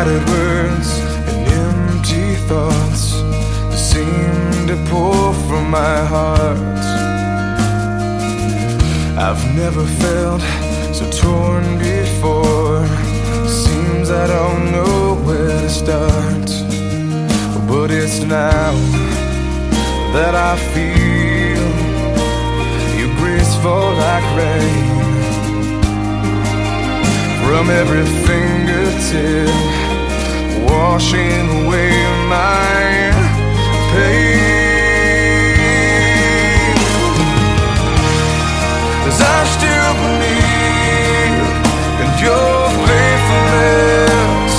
scattered words and empty thoughts that seem to pour from my heart. I've never felt so torn before. Seems I don't know where to start, but it's now that I feel your grace fall like rain from every fingertip, washing away my pain. 'Cause I still believe in your faithfulness.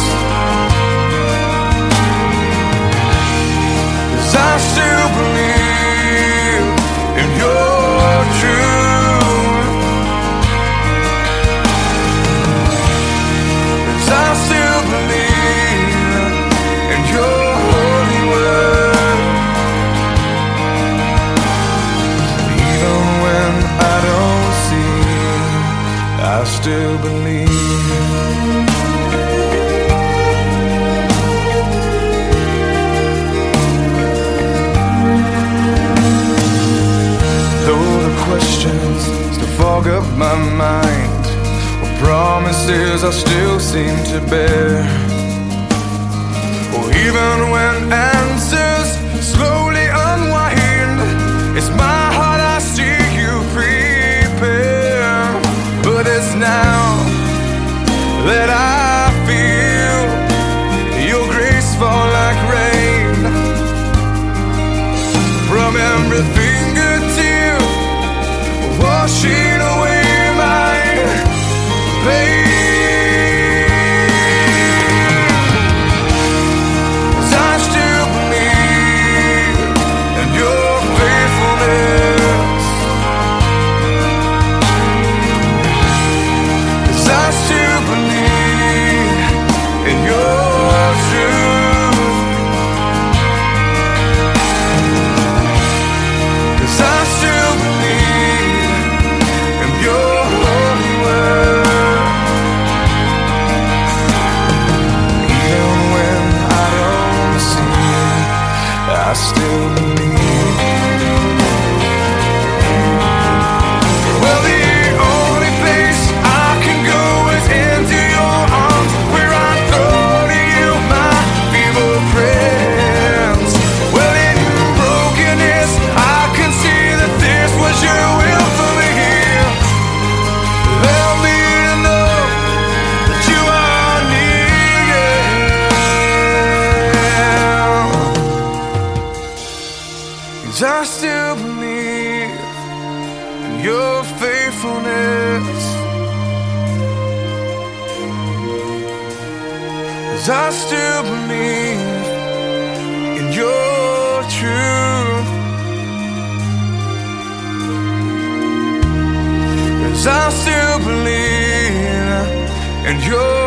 'Cause I still believe in your truth. 'Cause I still believe in your holy word. Even when I don't see, I still believe. Though the questions still fog up my mind, what promises I still seem to bear. Or even when answers slowly unwind, it's my heart I see you prepare. But it's now that I feel your grace fall like rain from every fingertip, washing away my pain. 'Cause I still believe in your faithfulness. 'Cause I still believe in your truth. 'Cause I still believe in your holy word. Even when I don't see it, I still believe. Well, the only place I can go is into your arms, where I throw to you my feeble prayers. Well, in brokenness, I can see that this was your will for me. Help me to know that you are near. 'Cause I still believe in your faithfulness. 'Cause I still believe in your truth. 'Cause I still believe in your